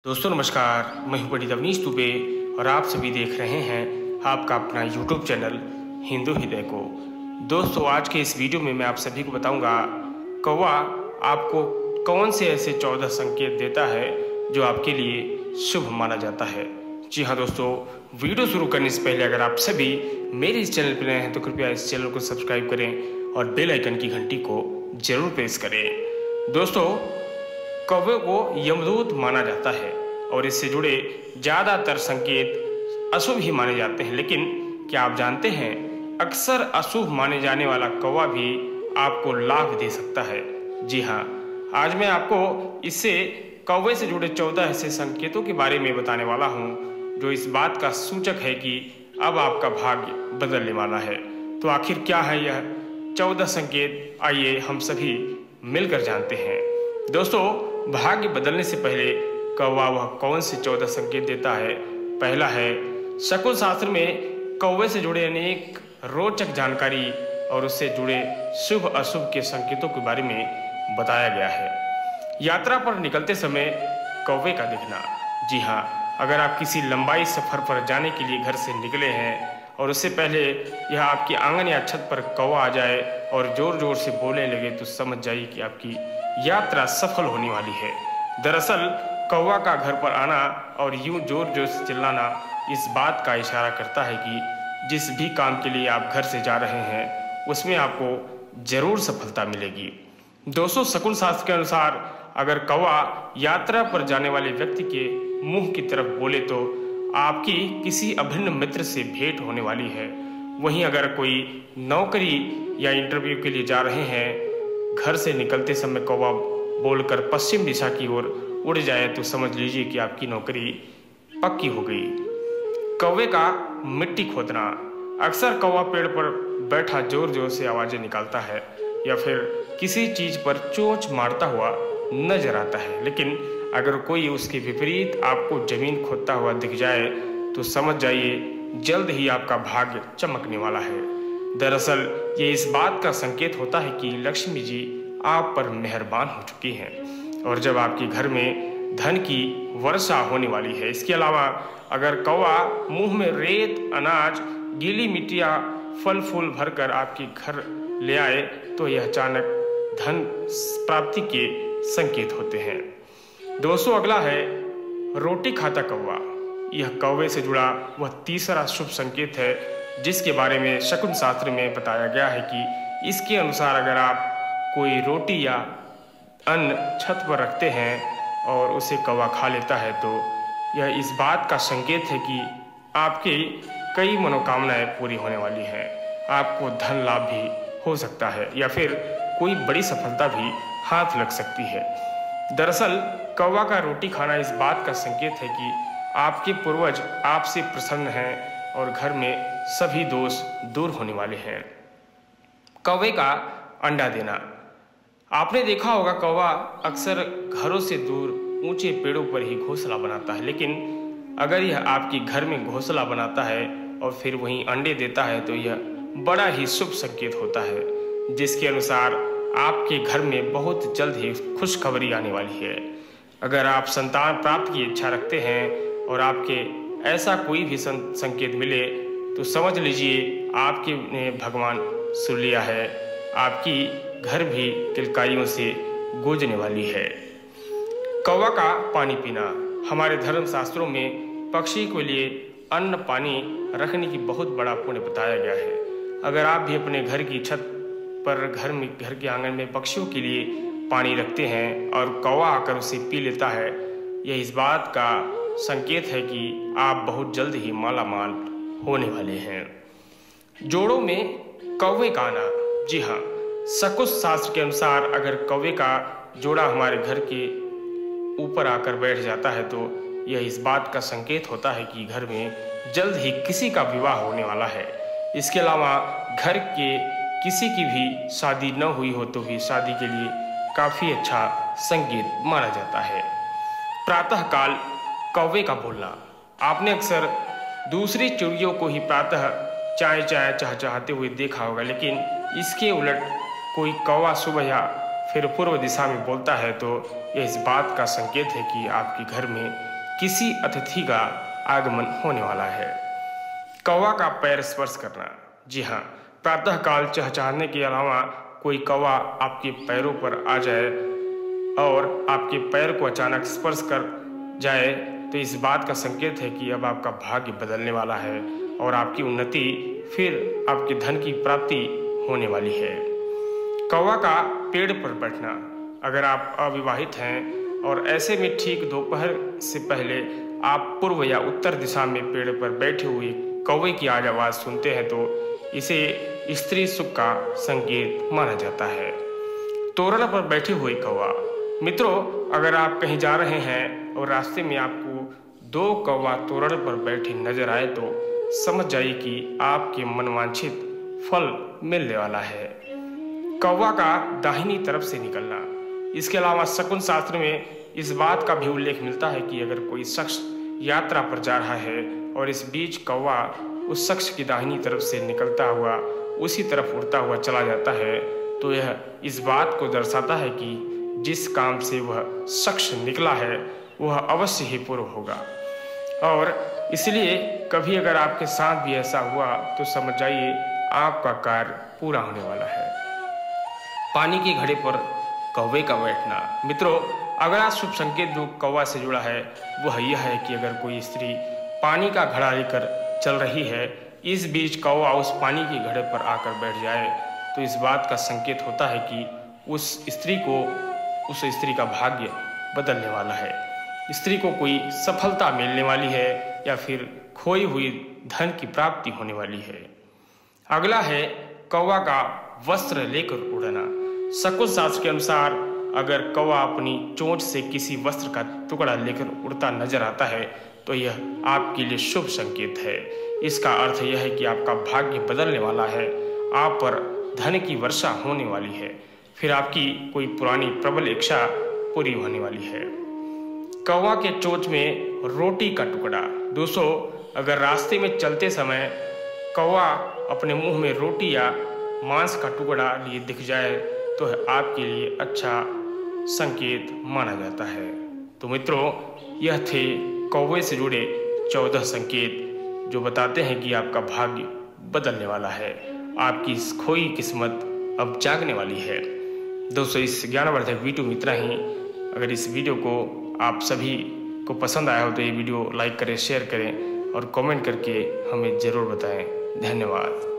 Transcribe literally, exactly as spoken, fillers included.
दोस्तों नमस्कार, मैं हूं पंडित अवनीश दुबे और आप सभी देख रहे हैं आपका अपना यूट्यूब चैनल हिंदू हृदय को। दोस्तों आज के इस वीडियो में मैं आप सभी को बताऊंगा कौवा आपको कौन से ऐसे चौदह संकेत देता है जो आपके लिए शुभ माना जाता है। जी हाँ दोस्तों, वीडियो शुरू करने से पहले अगर आप सभी मेरे इस चैनल पर नए हैं तो कृपया इस चैनल को सब्सक्राइब करें और बेल आइकन की घंटी को जरूर प्रेस करें। दोस्तों कौवे को यमदूत माना जाता है और इससे जुड़े ज़्यादातर संकेत अशुभ ही माने जाते हैं, लेकिन क्या आप जानते हैं अक्सर अशुभ माने जाने वाला कौवा भी आपको लाभ दे सकता है। जी हाँ, आज मैं आपको इससे कौवे से जुड़े चौदह ऐसे संकेतों के बारे में बताने वाला हूँ जो इस बात का सूचक है कि अब आपका भाग्य बदलने वाला है। तो आखिर क्या है यह चौदह संकेत, आइए हम सभी मिलकर जानते हैं। दोस्तों भाग्य बदलने से पहले कौवा वह कौन से चौदह संकेत देता है। पहला है, शकुन शास्त्र में कौवे से जुड़े अनेक रोचक जानकारी और उससे जुड़े शुभ अशुभ के संकेतों के बारे में बताया गया है। यात्रा पर निकलते समय कौवे का दिखना। जी हाँ, अगर आप किसी लंबाई सफर पर जाने के लिए घर से निकले हैं और उससे पहले यह आपके आंगन या छत पर कौवा आ जाए और जोर जोर से बोलने लगे तो समझ जाइए कि आपकी यात्रा सफल होने वाली है। दरअसल कौवा का घर पर आना और यूं जोर जोर से चिल्लाना इस बात का इशारा करता है कि जिस भी काम के लिए आप घर से जा रहे हैं उसमें आपको जरूर सफलता मिलेगी। दोस्तों शकुन शास्त्र के अनुसार अगर कौवा यात्रा पर जाने वाले व्यक्ति के मुंह की तरफ बोले तो आपकी किसी अभिन्न मित्र से भेंट होने वाली है। वहीं अगर कोई नौकरी या इंटरव्यू के लिए जा रहे हैं, घर से निकलते समय कौवा बोलकर पश्चिम दिशा की ओर उड़ जाए तो समझ लीजिए कि आपकी नौकरी पक्की हो गई। कौवे का मिट्टी खोदना। अक्सर कौवा पेड़ पर बैठा जोर जोर से आवाजें निकालता है या फिर किसी चीज पर चोंच मारता हुआ नजर आता है, लेकिन अगर कोई उसके विपरीत आपको जमीन खोदता हुआ दिख जाए तो समझ जाइए जल्द ही आपका भाग्य चमकने वाला है। दरअसल ये इस बात का संकेत होता है कि लक्ष्मी जी आप पर मेहरबान हो चुकी हैं और जब आपके घर में धन की वर्षा होने वाली है। इसके अलावा अगर कौवा मुंह में रेत, अनाज, गीली मिट्टियाँ, फल फूल भरकर आपके घर ले आए तो यह अचानक धन प्राप्ति के संकेत होते हैं। दोस्तों अगला है रोटी खाता कौवा। यह कौवे से जुड़ा वह तीसरा शुभ संकेत है जिसके बारे में शकुन शास्त्र में बताया गया है कि इसके अनुसार अगर आप कोई रोटी या अन्न छत पर रखते हैं और उसे कौवा खा लेता है तो यह इस बात का संकेत है कि आपकी कई मनोकामनाएं पूरी होने वाली हैं। आपको धन लाभ भी हो सकता है या फिर कोई बड़ी सफलता भी हाथ लग सकती है। दरअसल कौवा का रोटी खाना इस बात का संकेत है कि आपके पूर्वज आपसे प्रसन्न हैं और घर में सभी दोष दूर होने वाले हैं। कौवे का अंडा देना। आपने देखा होगा कौवा अक्सर घरों से दूर ऊंचे पेड़ों पर ही घोंसला बनाता है, लेकिन अगर यह आपके घर में घोंसला बनाता है और फिर वहीं अंडे देता है तो यह बड़ा ही शुभ संकेत होता है, जिसके अनुसार आपके घर में बहुत जल्द ही खुशखबरी आने वाली है। अगर आप संतान प्राप्त की इच्छा रखते हैं और आपके ऐसा कोई भी संकेत मिले तो समझ लीजिए आपके ने भगवान सुन लिया है। आपकी घर भी किलकाइयों से गूंजने वाली है। कौवा का पानी पीना। हमारे धर्म शास्त्रों में पक्षी के लिए अन्न पानी रखने की बहुत बड़ा पुण्य बताया गया है। अगर आप भी अपने घर की छत पर घर में घर के आंगन में पक्षियों के लिए पानी रखते हैं और कौवा आकर उसे पी लेता है, यह इस बात का संकेत है कि आप बहुत जल्द ही माला माल होने वाले हैं। जोड़ों में कौवे का आना। जी हाँ, शकुन शास्त्र के अनुसार अगर कौवे का जोड़ा हमारे घर के ऊपर आकर बैठ जाता है तो यह इस बात का संकेत होता है कि घर में जल्द ही किसी का विवाह होने वाला है। इसके अलावा घर के किसी की भी शादी न हुई हो तो भी शादी के लिए काफ़ी अच्छा संकेत माना जाता है। प्रातःकाल कौवे का बोलना। आपने अक्सर दूसरी चिड़ियों को ही प्रातः चाय चाय चहचहाते हुए देखा होगा, लेकिन इसके उलट कोई कौवा सुबह या फिर पूर्व दिशा में बोलता है तो यह इस बात का संकेत है कि आपके घर में किसी अतिथि का आगमन होने वाला है। कौवा का पैर स्पर्श करना, जी हाँ, प्रातःकाल चहचहाने के अलावा कोई कौवा आपके पैरों पर आ जाए और आपके पैर को अचानक स्पर्श कर जाए तो इस बात का संकेत है कि अब आपका भाग्य बदलने वाला है और आपकी उन्नति, फिर आपके धन की प्राप्ति होने वाली है। कौवा का पेड़ पर बैठना, अगर आप अविवाहित हैं और ऐसे में ठीक दोपहर से पहले आप पूर्व या उत्तर दिशा में पेड़ पर बैठे हुए कौवे की आज आवाज़ सुनते हैं तो इसे स्त्री सुख का संकेत माना जाता है। तोरण पर बैठे हुए कौवा, मित्रों, अगर आप कहीं जा रहे हैं और रास्ते में आपको दो कौवा तोरण पर बैठे नजर आए तो समझ जाइए कि आपके मनवांछित फल मिलने वाला है। कौवा का दाहिनी तरफ से निकलना, इसके अलावा शकुन शास्त्र में इस बात का भी उल्लेख मिलता है कि अगर कोई शख्स यात्रा पर जा रहा है और इस बीच कौवा उस शख्स की दाहिनी तरफ से निकलता हुआ उसी तरफ उड़ता हुआ चला जाता है तो यह इस बात को दर्शाता है कि जिस काम से वह शख्स निकला है वह अवश्य ही पूर्ण होगा। और इसलिए कभी अगर आपके साथ भी ऐसा हुआ तो समझ जाइए आपका कार्य पूरा होने वाला है। पानी के घड़े पर कौवे का बैठना, मित्रों, अगला शुभ संकेत जो कौवा से जुड़ा है वह यह है कि अगर कोई स्त्री पानी का घड़ा लेकर चल रही है, इस बीच कौवा उस पानी के घड़े पर आकर बैठ जाए तो इस बात का संकेत होता है कि उस स्त्री को उस स्त्री का भाग्य बदलने वाला है। स्त्री को कोई सफलता मिलने वाली है या फिर खोई हुई धन की प्राप्ति होने वाली है। अगला है कौवा का वस्त्र लेकर उड़ना। शकुन शास्त्र के अनुसार अगर कौवा अपनी चोंच से किसी वस्त्र का टुकड़ा लेकर उड़ता नजर आता है तो यह आपके लिए शुभ संकेत है। इसका अर्थ यह है कि आपका भाग्य बदलने वाला है, आप पर धन की वर्षा होने वाली है, फिर आपकी कोई पुरानी प्रबल इच्छा पूरी होने वाली है। कौवा के चोंच में रोटी का टुकड़ा, दोस्तों, अगर रास्ते में चलते समय कौवा अपने मुंह में रोटी या मांस का टुकड़ा लिए दिख जाए तो आपके लिए अच्छा संकेत माना जाता है। तो मित्रों, यह थे कौवे से जुड़े चौदह संकेत जो बताते हैं कि आपका भाग्य बदलने वाला है, आपकी खोई किस्मत अब जागने वाली है। दोस्तों, इस ज्ञानवर्धक वीडियो में इतना ही। अगर इस वीडियो को आप सभी को पसंद आया हो तो ये वीडियो लाइक करें, शेयर करें और कमेंट करके हमें ज़रूर बताएं। धन्यवाद।